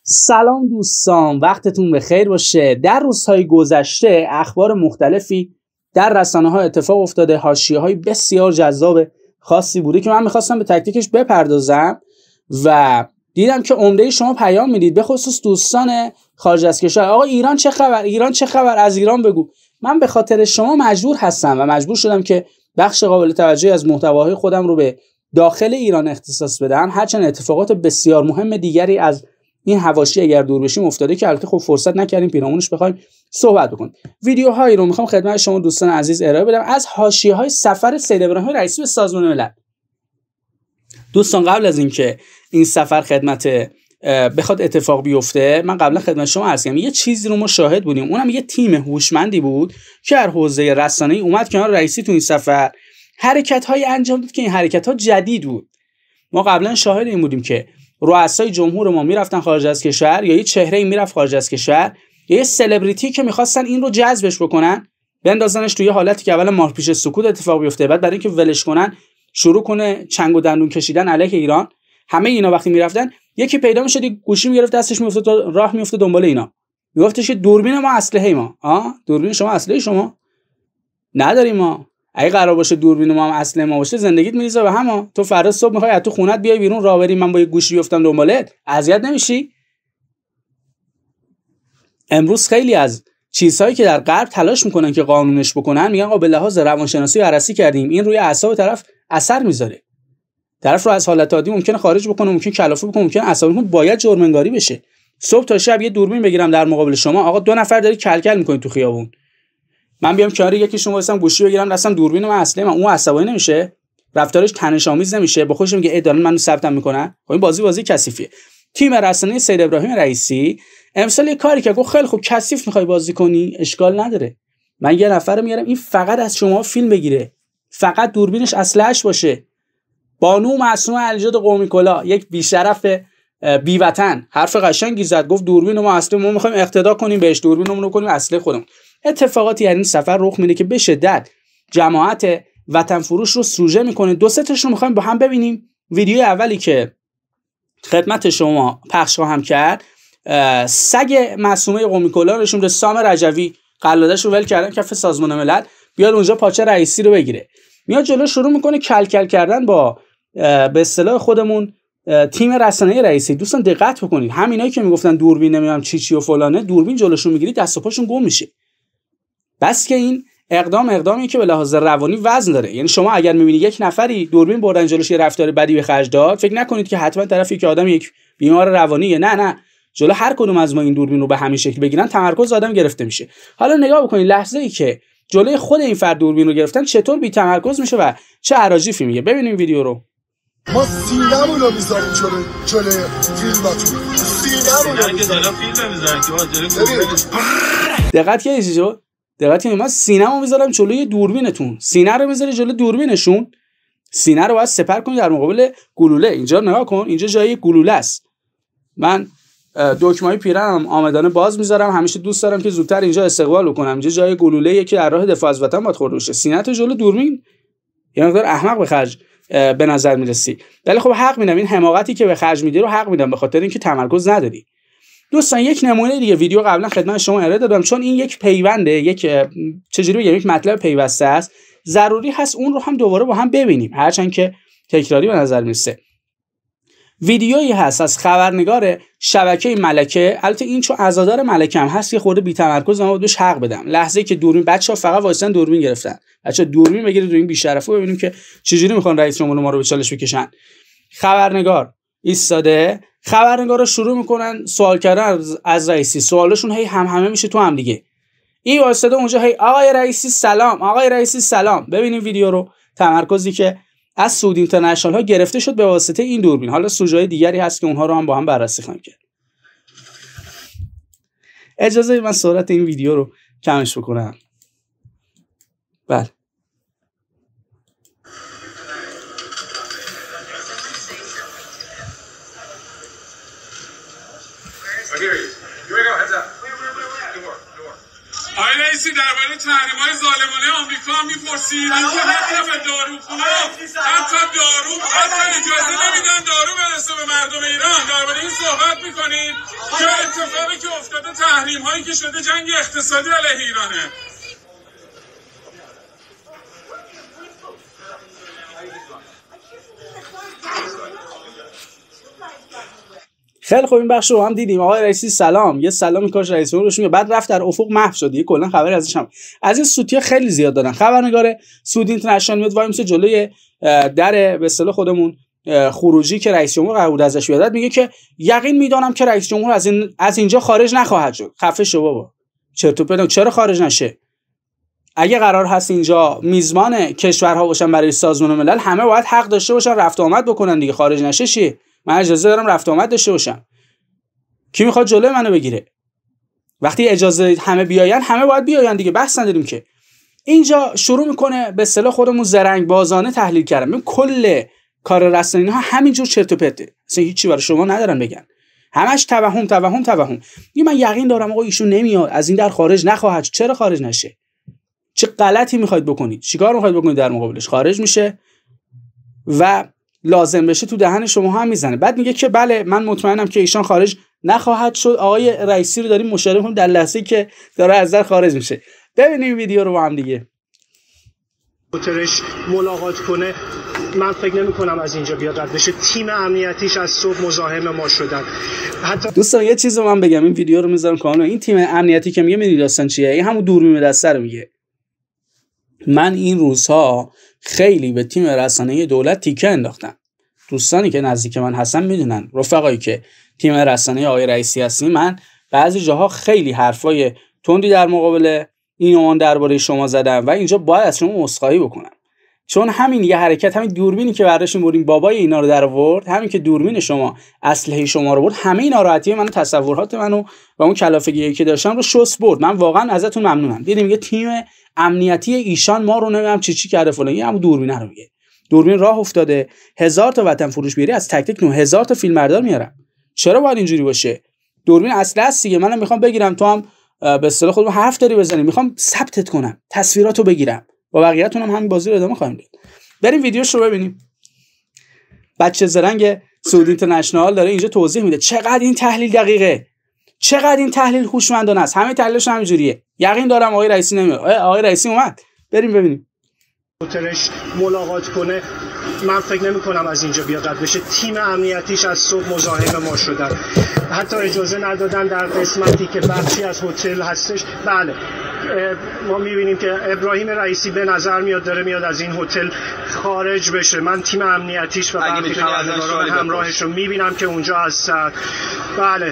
سلام دوستان، وقتتون بخیر باشه. در روزهای گذشته اخبار مختلفی در رسانه‌ها اتفاق افتاده، حاشیه‌های بسیار جذاب خاصی بوده که من می‌خواستم به تکتیکش بپردازم و دیدم که عمده شما پیام میدید، به خصوص دوستان خارج از کشور. آقا ایران چه خبر؟ ایران چه خبر؟ از ایران بگو. من به خاطر شما مجبور هستم و مجبور شدم که بخش قابل توجهی از محتواهای خودم رو به داخل ایران اختصاص بدم، هرچند اتفاقات بسیار مهم دیگری از این حواشی اگر دور بشیم افتاده که البته خب فرصت نکردیم پیرامونش بخوایم صحبت بکنیم. ویدیوهایی رو میخوام خدمت شما دوستان عزیز ارائه بدم از حاشیه‌های سفر سید ابراهیم رئیسی به سازمان ملل. دوستان قبل از اینکه این سفر خدمت بخواد اتفاق بیفته، من قبلا خدمت شما عرض کردم یه چیزی رو ما شاهد بودیم، اونم یه تیم هوشمندی بود که در حوزه رسانه‌ای اومد کنار رئیسی تو این سفر، حرکت‌های انجام داد که این حرکت‌ها جدید بود. ما قبلا شاهد این بودیم که رؤسای جمهور ما میرفتن خارج از کشور، یا یه چهره‌ای میرفت خارج از کشور، یا یه سلبریتی که می‌خواستن این رو جذبش بکنن، بندازنش توی حالتی که اولا ماه پیش سکوت اتفاق بیفته، بعد برای اینکه ولش کنن شروع کنه چنگ و دندون کشیدن علیه ایران. همه اینا وقتی میرفتن یکی پیدا میشد، گوشی میگرفت دستش میافتاد راه میافتاد دنبال اینا، میگفتش دوربین ما اسلحه ما. دوربین شما اسلحه شما نداریم ما. اگه قرار باشه دوربین ما هم اسلحه ما باشه، زندگیت میریزه به هم. تو فردا صبح میخوای از تو خونت بیای بیرون راه بری، من با یه گوشی بیفتم دنبالت، اذیت نمیشی؟ امروز خیلی از چیزهایی که در غرب تلاش میکنن که قانونش بکنن، میگن آقا به لحاظ روانشناسی بررسی کردیم این روی اعصاب طرف اثر میذاره، طرف رو از حالت عادی ممکنه خارج بکنه، ممکنه کلافه بکنه، ممکنه عصبی کنه، باید جرم انگاری بشه. صبح تا شب یه دوربین بگیرم در مقابل شما، آقا 2 نفر داری کلکل میکنین تو خیابون، من بیام کنار یکیشون واسم گوشی بگیرم دستم دوربین من اسلحه من، اون عصبانی نمیشه؟ رفتارش تنش آمیز نمیشه؟ با خودش میگه دارن منو ثبتم میکنن؟ خب این بازی کثیفیه. تیم رسانه‌ای سید ابراهیم رئیسی امسال یه کاری که گفت خیلی خوب کثیف میخوای بازی کنی، اشکال نداره، من یه نفر میارم این فقط از شما فیلم بگیره، فقط دوربینش اسلحه‌اش باشه. بانو معصومه علیزاده قومی کلا، یک بی‌شرف بی‌وطن، حرف قشنگی زد، گفت دوربین ما اصلا ما میخوایم اقتدا کنیم بهش، دوربینمون رو کنیم اسلحه خودمون. اتفاقاتی در این سفر رخ میده که به شدت جماعت وطن فروش رو سوژه میکنه. 2-3 تاش رو میخوایم با هم ببینیم. ویدیو اولی که خدمت شما پخش خواهم کرد، سگ معصومه قومی کلا نشون میده، سام رجوی قلادش رو ول کردن کف سازمان ملل، بیاد اونجا پاچه رئیسی رو بگیره، میاد جلو شروع میکنه کلکل کردن با به اصطلاح خودمون تیم رسانه‌ای رئیسی. دوستان دقت بکنید، همینایی که میگفتن دوربین نمیدونم چی و فلانه، دوربین جلوشون میگیری دست و پاشون گم میشه. بس که این اقدامی که به لحاظ روانی وزن داره. یعنی شما اگر میبینید یک نفری دوربین بردن جلوش یه رفتار بدی به خرج داد، فکر نکنید که حتما طرفی که آدم یک بیمار روانیه. نه، جلو هر کدوم از ما این دوربین رو به همین شکل بگیرن تمرکز آدم گرفته میشه. حالا نگاه بکنید لحظه‌ای که جلوی خود این فرد دوربین رو گرفتن چطور بی تمرکز میشه و چه اراجیفی میگه. ببینیم ویدیو رو. ما سینمون رو میذاریم جلوی فیلماتون، سینمون رو میذاریم فیلم میذاریم. دقت کنید من سینه‌مو میذارم جلوی دوربینتون، سینه رو میذاری جلوی دوربینشون. سینه رو باید سپر کنید در مقابل گلوله. اینجا نگاه کن، اینجا جای گلوله است. من دکمه‌های پیرنم آمدانه باز میذارم، همیشه دوست دارم که زودتر اینجا استقبال کنم. اینجا جای گلوله‌ایه که در راه دفاع از وطن باید خورده بشه. سینه‌تو جلوی دوربین یه مقدار احمق به خرج به نظر میرسی، ولی خب حق میدم، این حماقتی که به خرج میدی رو حق میدم، به خاطر اینکه تمرکز نداری. دوستان یک نمونه دیگه ویدیو قبلا خدمت شما ارائه دادم، چون این یک پیونده، یک چجوری بگم، یک مطلب پیوسته است، ضروری هست اون رو هم دوباره با هم ببینیم، هرچند که تکراری به نظر میرسه. ویدیویی هست از خبرنگار شبکه ملکه، البته این چون عزادار ملکه هم هست یه خورده بی‌تمرکز، اما بهش حق بدم. لحظه‌ای که دوربین، بچه‌ها فقط وایسن دوربین گرفتن، بچه‌ها دوربین بگیرید رو این بی‌شرفو ببینیم که چجوری میخوان رئیس جمهور ما رو به چالش بکشن. خبرنگار ایستاده، خبرنگارا شروع میکنن سوال کردن از رئیسی، سوالشون هی همه میشه تو هم دیگه. این وایساده اونجا هی آقای رئیسی سلام، آقای رئیسی سلام. ببینیم ویدیو رو، تمرکزی که از سعودی اینترنشنال ها گرفته شد به واسطه این دوربین. حالا سوژه‌های دیگری هست که اونها رو هم با هم بررسی خواهیم کرد. اجازه بدید من سرعت این ویدیو رو کمش بکنم. بله. آقای رئیسی درباره تحریم‌های ظالمانه آمریکا هم می‌پرسید، اینکه حتی به داروخونه، حتی اجازه نمیدن دارو برسه به مردم ایران، درباره این صحبت می‌کنید که تحریم هایی که شده جنگ اقتصادی علیه ایرانه. خیلی خوب، این بخش رو هم دیدیم. آقای رئیسی سلام، یه سلامی کاش رئیس جمهور روش میگه، بعد رفت در افق محو شد. یه کلا خبری ازش هم از این سوتیا خیلی زیاد دادن. خبرنگار سعودی اینترنشنال میاد وای میسه جلوی در به اصطلاح خودمون خروجی که رئیس جمهور قرار بود ازش بیاد، میگه که یقین میدانم که رئیس جمهور از اینجا خارج نخواهد شد. خفه شو بابا، چرت و پرت. چرا خارج نشه؟ اگه قرار هست اینجا میزبان کشورها باشن برای سازمان ملل، همه باید حق داشته باشن رفت آمد بکنن دیگه. خارج نشه چیه؟ من اجازه دارم رفت آمد داشته باشم. کی میخواد جلوی منو بگیره؟ وقتی اجازه همه بیاین، همه باید بیاین دیگه. بحث نداریم که. اینجا شروع میکنه به اصطلاح خودمون زرنگ بازانه تحلیل کردن. من کل کار رسانه‌ای ها همینجور چرت و پرته. اصلا هیچی برای شما ندارن بگن. همش توهم. من یقین دارم آقا ایشون نمیاد، از این در خارج نخواهد. چرا خارج نشه؟ چه غلطی میخواید بکنید؟ چیکار میخواید بکنید در مقابلش؟ خارج میشه و لازم بشه تو دهن شما هم میزنه. بعد میگه که بله من مطمئنم که ایشان خارج نخواهد شد. آقای رئیسی رو داریم مشاهده می‌کنیم در لحظه‌ای که داره از در خارج میشه. ببینیم ویدیو رو با هم دیگه. هتلش ملاقات کنه، من فکر نمی‌کنم از اینجا بیاد رد بشه. تیم امنیتیش از صبح مزاحم ما شدن. حتی دوستان یه چیزو من بگم، این ویدیو رو میذارم کانال. این تیم امنیتی که میگه میدونی داستان چیه؟ این همون دوربین دسته رو میگه. من این روزها خیلی به تیم رسانه‌ای دولت تیکه انداختم. دوستانی که نزدیک من هستن میدونن، رفقایی که تیم رسانه‌ای آقای رئیسی هستیم، من بعضی جاها خیلی حرفای تندی در مقابل این و آن درباره شما زدم و اینجا باید از شما عذرخواهی بکنم. چون همین یه حرکت، همین دوربینی که برداشتیم بریم بابای اینا رو در آورد، همین که دوربین شما اسلحه شما رو برد، همه این ناراحتی منو، تصورات منو و اون کلافگی که داشتم رو شست برد. من واقعا ازتون ممنونم. دیدیم یه تیم امنیتی ایشان ما رو نمیدونم چی کرده فلان، یه همون دوربین رو میگه. دوربین راه افتاده، 1000 تا وطن فروش بیاری از تک تک 9000 تا فیلمبردار میارم. چرا باید اینجوری باشه؟ دوربین اصل است دیگه. منم میخوام بگیرم، تو هم به اصطلاح خودم حرف داری بزنی، میخوام ثبتت کنم، تصویراتو بگیرم. با بقیه‌تون هم همین بازی رو ادامه خواهیم داد. بریم ویدیوش رو ببینیم. بچه زرنگ سعودی اینترنشنال داره اینجا توضیح میده چقدر این تحلیل دقیقه، چقدر این تحلیل هوشمندانه است. همه تحلیلش همینجوریه. یقین دارم آقای رئیسی نمیاد. آقای رئیسی اومد. بریم ببینیم. هتلش ملاقات کنه، من فکر نمی‌کنم از اینجا بیاد رد بشه. تیم امنیتیش از صبح مزاحم ما شدن. حتی اجازه ندادن در قسمتی که بخشی از هتل هستش. بله ما می‌بینیم که ابراهیم رئیسی به نظر میاد داره میاد از این هتل خارج بشه. من تیم امنیتیش و برخی خبرنگاران همراهش رو می‌بینم که اونجا هستن. بله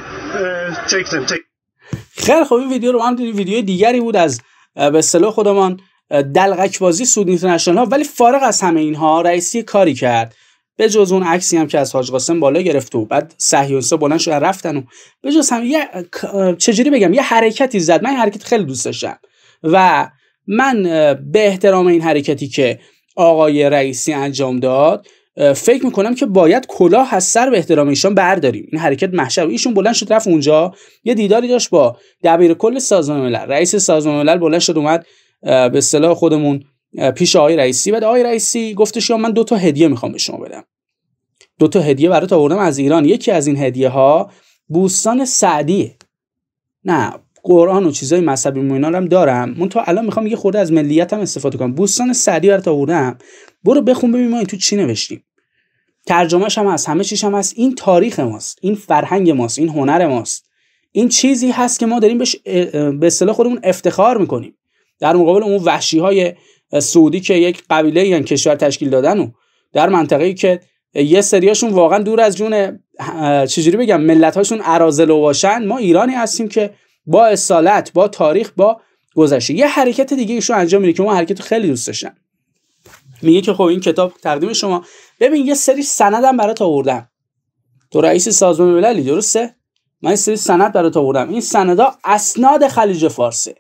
خیلی خوب، این ویدیو رو هم دیدیم. ویدیو دیگری بود از به اصطلاح خودمان دلغک بازی سعودی اینترنشنال ها، ولی فارغ از همه اینها رئیسی کاری کرد. به جز اون عکسی هم که از حاج قاسم بالا گرفت و بعد صهیونیست‌ها بلند شدن رفتن و به جز هم یه چجوری بگم یه حرکتی زد. من این حرکت خیلی دوست داشتم و من به احترام این حرکتی که آقای رئیسی انجام داد فکر میکنم که باید کلاه از سر به احترام ایشان برداریم. این حرکت محشر. ایشون بلند شد رفت اونجا، یه دیداری داشت با دبیر کل سازمان ملل. رئیس سازمان ملل بلند شد اومد به اصطلاح خودمون پیش آقای رئیسی. بعد آقای رئیسی گفتش من 2 تا هدیه میخوام به شما بدم. 2 تا هدیه برات آوردم از ایران. یکی از این هدیه ها بوستان سعدیه. نه قرآن و چیزای مذهبی و اینا هم دارم، من تا الان میخوام یه خورده از ملیتم استفاده کنم. بوستان سعدی برات آوردم، برو بخون ببین ما این تو چی نوشتیم. ترجمه‌ش هم هست، همه چیش هم هست. این تاریخ ماست، این فرهنگ ماست، این هنر ماست. این چیزی هست که ما داریم بهش به اصطلاح خودمون افتخار میکنیم در مقابل اون وحشی‌های سعودی که یک قبیله یا کشور تشکیل دادن و در منطقه‌ای که یه سریاشون واقعا دور از جون چجوری بگم ملت‌هاشون اراذل باشن. ما ایرانی هستیم که با اصالت، با تاریخ، با گذشته. یه حرکت دیگه ایشون انجام میده که ما حرکت خیلی دوست داشتم. میگه که خب این کتاب تقدیم شما، ببین یه سری سندم برات آوردم. تو رئیس سازمان مللی درسته؟ من یه سری سند برات آوردم. این سندا اسناد خلیج فارسه.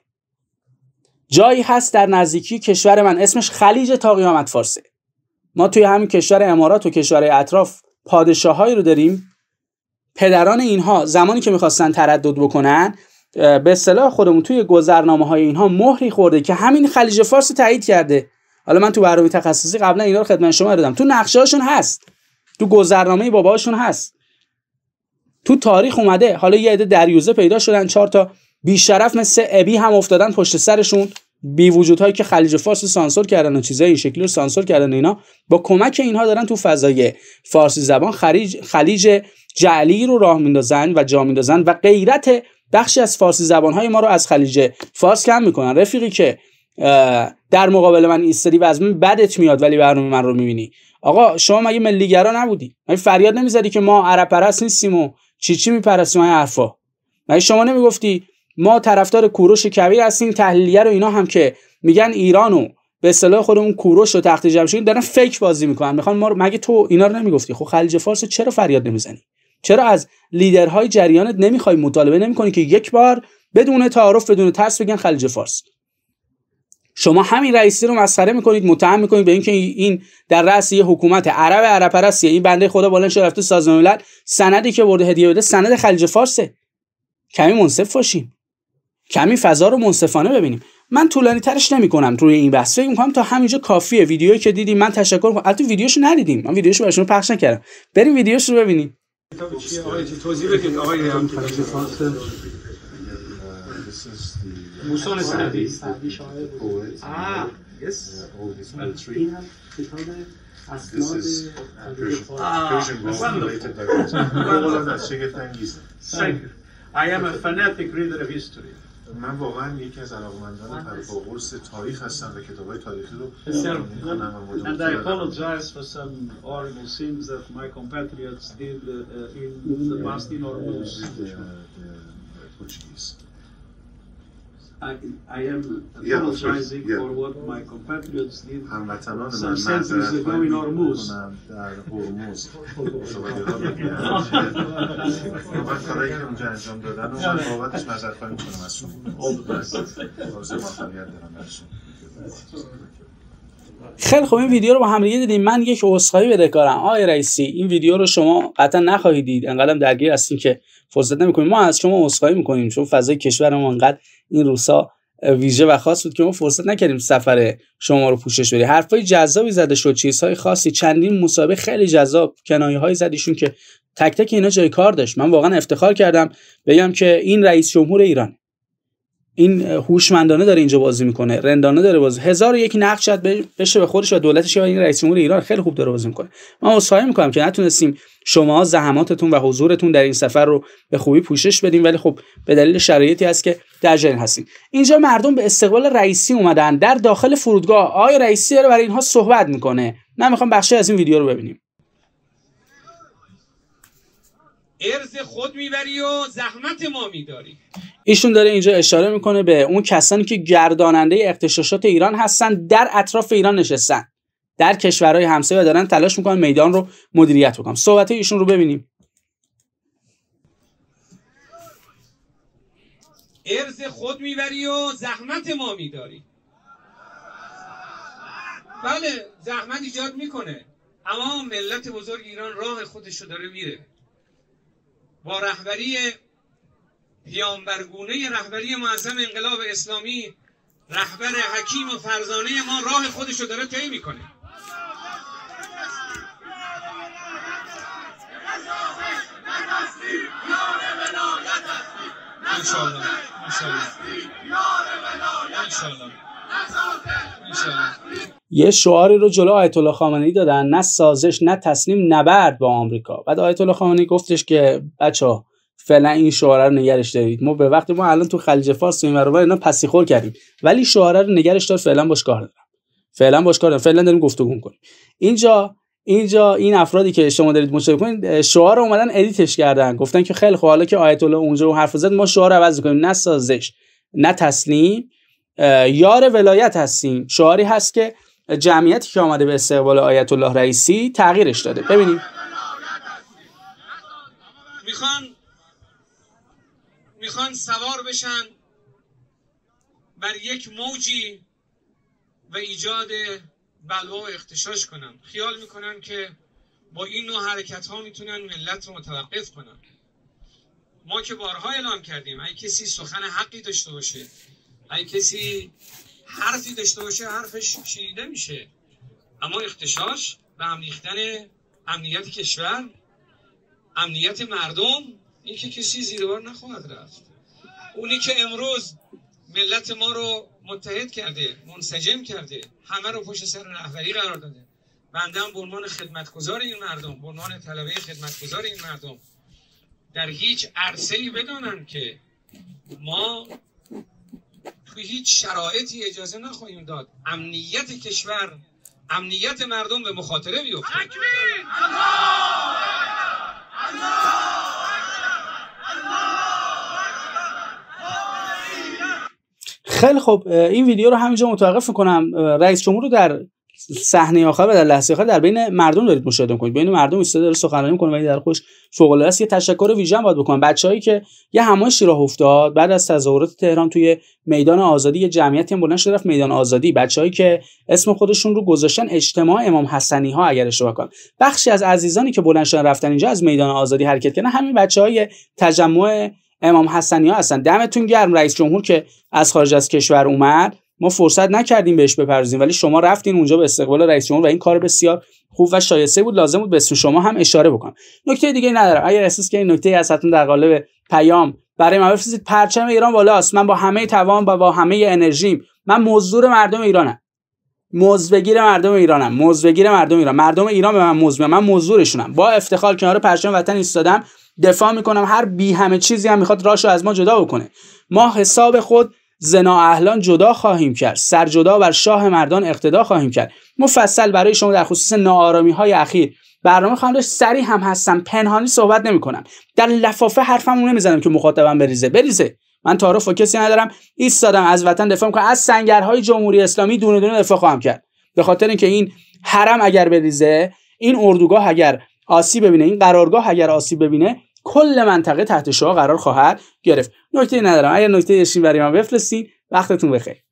جایی هست در نزدیکی کشور من اسمش خلیج تا قیامت فارسه. ما توی همین کشور امارات و کشورهای اطراف پادشاهایی رو داریم. پدران اینها زمانی که میخواستن تردد بکنن به اصطلاح خودمون توی گذرنامه‌های اینها مهری خورده که همین خلیج فارس تایید کرده. حالا من تو برنامه تخصصی قبلا اینا رو خدمت شما دادم. تو نقشه‌هاشون هست، تو گذرنامه باباهاشون هست، تو تاریخ اومده. حالا یه عده دریوزه پیدا شدن، 4 تا بیشرف مثل ابی هم افتادن پشت سرشون، بی وجودهایی که خلیج فارس رو سانسور کردن و چیزای این شکلی رو سانسور کردن، اینا با کمک اینها دارن تو فضای فارسی زبان خلیج جعلی رو راه میندازن و جا میندازن و غیرت بخشی از فارسی زبان‌های ما رو از خلیج فارس کم میکنن. رفیقی که در مقابل من ایستادی و از من بدت میاد ولی برنامه من رو میبینی، آقا شما مگه ملیگرا نبودی؟ مگه فریاد نمیزدی که ما عرب پرست نیستیم و چی میپرستیم این حرفا؟ مگه شما نمیگفتی ما طرفدار کوروش کبیر هستیم؟ تحلیلیه رو اینا هم که میگن ایرانو به اصطلاح خودمون کوروش رو تخت جمشید دارن فیک بازی میکنن، میخوان ما رو، مگه تو اینا رو نمیگفتی؟ خب خلیج فارس چرا فریاد نمیزنی؟ چرا از لیدرهای جریانت نمیخوای مطالبه نمیکنی که یک بار بدون تعارف بدون ترس بگن خلیج فارس؟ شما همین رئیسی رو مسخره میکنید، متهم میکنید به اینکه این در رأس یه حکومت عرب پرستیه. این بنده خدا بلند شده رفته سازمان ملل سندی که برده هدیه بده سند خلیج فارسه. کمی منصف باشیم، کمی فضا رو منصفانه ببینیم. من طولانی ترش نمیکنم روی این بحث، فکر میکنم تا همینجا کافیه. ویدیویی که دیدیم من تشکر میکنم. البته ویدیوشو ندیدیم، من ویدیوشو براشون پخش نکردم، بریم ویدیوشو رو ببینیم. توضیح بدید آقای خلیج فارس. موسان سعدی. Yes. This is Persian related Thank you. I am a fanatic reader of history. من واقعا یکی از علاقه‌مندان پرقرص تاریخ هستم و کتاب‌های تاریخی رو می‌خونم. And I apologize for some horrible sins that my compatriots did in the past in Hormuz. I am apologizing for what my compatriots did some centuries ago in Hormuz. خیلی خوب، این ویدیو رو با هم دیگه دیدیم. من یک عذرخواهی بدهکارم آقای رئیسی، این ویدیو رو شما قطعا نخواهید دید، انقدرم درگیر هستین که فرصت نمی‌کنیم. ما از شما عذرخواهی می‌کنیم چون فضای کشورمون انقدر این روزها ویژه و خاص بود که ما فرصت نکردیم سفر شما رو پوشش بدیم. حرفای جذابی زده شد، چیزهای خاصی، چندین مسابقه خیلی جذاب، کنایه‌های زدیشون که تک تک اینا جای کار داشت. من واقعا افتخار کردم بگم که این رئیس جمهور ایران، این هوشمندانه داره اینجا بازی میکنه، رندانه داره بازی. 1001 نقد شد بشه به خودش و دولتش، و این رئیس جمهور ایران خیلی خوب داره بازی میکنه. من عذرخواهی میکنم که نتونستیم شما زحماتتون و حضورتون در این سفر رو به خوبی پوشش بدیم، ولی خب به دلیل شرایطی هست که در جریان هستیم. اینجا مردم به استقبال رئیسی اومدن در داخل فرودگاه. آقای رئیسی داره برای اینها صحبت میکنه. من میخوام بخشی از این ویدیو رو ببینیم. ارز خود میبری و زحمت ما میداری. ایشون داره اینجا اشاره میکنه به اون کسانی که گرداننده اغتشاشات ایران هستن، در اطراف ایران نشستن در کشورهای همسایه و دارن تلاش میکنن میدان رو مدیریت بکنن. صحبت ایشون رو ببینیم. ارز خود میبری و زحمت ما میداری. بله زحمت ایجاد میکنه، اما ملت بزرگ ایران راه خودش رو داره میره. با رهبری پیامبرگونه رهبری معظم انقلاب اسلامی، رهبر حکیم و فرزانه ما راه خودش رو داره طی میکنه. انشالله یه شعاری رو جلو آیت الله خامنه‌ای دادن، نه سازش نه تسلیم نبرد با آمریکا. بعد آیت الله خامنه‌ای گفتش که بچه‌ها فعلا این شعار رو نگرش دارید، ما به وقت ما الان تو خلیج فارس و این ور اینا پسیخور کردیم، ولی شعار رو نگرش دار، فعلا باش کار دارم، فعلا داریم گفتگو می‌کنیم. اینجا این افرادی که شما دارید مشاهده کنید شعار رو اومدن ادیتش کردن، گفتن که خیلی خب حالا که آیت الله اونجا اون حرف زد ما شعار رو عوض می‌کنیم، نه سازش نه تسلیم، یار ولایت هستیم. شعاری هست که جمعیتی که آمده به استقبال آیت الله رئیسی تغییرش داده. ببینیم. میخوان سوار بشن بر یک موجی و ایجاد بلوا و اغتشاش کنن. خیال میکنن که با این نوع حرکت ها میتونن ملت رو متوقف کنن. ما که بارها اعلام کردیم اگه کسی سخن حقی داشته باشه، اگه کسی حرفی داشته باشه حرفش شنیده میشه، اما اغتشاش به هم ریختن امنیت کشور، امنیت مردم، این که کسی زیر بار نخواهد رفت. اونی که امروز ملت ما رو متحد کرده، منسجم کرده، همه رو پشت سر رهبری قرار داده. بنده هم به عنوان خدمتگزار این مردم، به عنوان طلبه خدمتگزار این مردم، در هیچ عرصه‌ای بدانن که ما توی هیچ شرایطی اجازه نخواهیم داد امنیت کشور، امنیت مردم به مخاطره بیفته. خیلی خب، این ویدیو رو همینجا متوقف میکنم. رئیس جمهور رو در صحنه آخر و در لحظه آخر در بین مردم دارید مشاهده کنید. بین مردم ایستاده داره سخنرانی میکنه ولی در خودش فوق العاده است. یه تشکر ویژه باید بکنم بچه‌هایی که یه همایشی راه افتاد بعد از تظاهرات تهران توی میدان آزادی. یه جمعیتی هم بلند شده رفت میدان آزادی، بچه‌هایی که اسم خودشون رو گذاشتن اجتماع امام حسنی ها اگر اشتباه کنم. بخشی از عزیزانی که بلند شدن رفتن اینجا از میدان آزادی حرکت کردن همین بچه‌های تجمع امام حسنی ها هستن. دمتون گرم. رئیس جمهور که از خارج از کشور اومد ما فرصت نکردیم بهش بپردازیم، ولی شما رفتین اونجا به استقبال رئیس جمهور و این کار بسیار خوب و شایسته بود. لازم بود به اسم شما هم اشاره بکنم. نکته دیگه ندارم. اگر احساس کنید نکته از حتما در قالب پیام برای من بفرستید. پرچم ایران بالاست. من با همه توان و با همه انرژیم من مزدور مردم ایرانم. مزدگیر مردم ایرانم. مزدگیر مردم ایران. مردم ایران به من مزد، من مزدورشونم. با افتخار کنار پرچم وطن ایستادم، دفاع میکنم. هر بی همه چیزی هم میخواد راشو از ما جدا بکنه. ما حساب خود زنا اهلان جدا خواهیم کرد، سر جدا بر شاه مردان اقتدا خواهیم کرد. مفصل برای شما در خصوص ناآرامی های اخیر برنامه خواهم داشت. سریع هم هستم، پنهانی صحبت نمی کنم، در لفافه حرفمو نمیزنم که مخاطبم بریزه. من تعارف با کسی ندارم. ایستادم از وطن دفاع میکنم. از سنگرهای جمهوری اسلامی دونه دونه دفاع خواهم کرد، به خاطر اینکه این حرم اگر بریزه، این اردوگاه اگر آسیب ببینه، این قرارگاه اگر آسیب ببینه، کل منطقه تحت شعاع قرار خواهد گرفت. نکته ندارم. اگر نکته داشتین برای من بفرستین. وقتتون بخیر.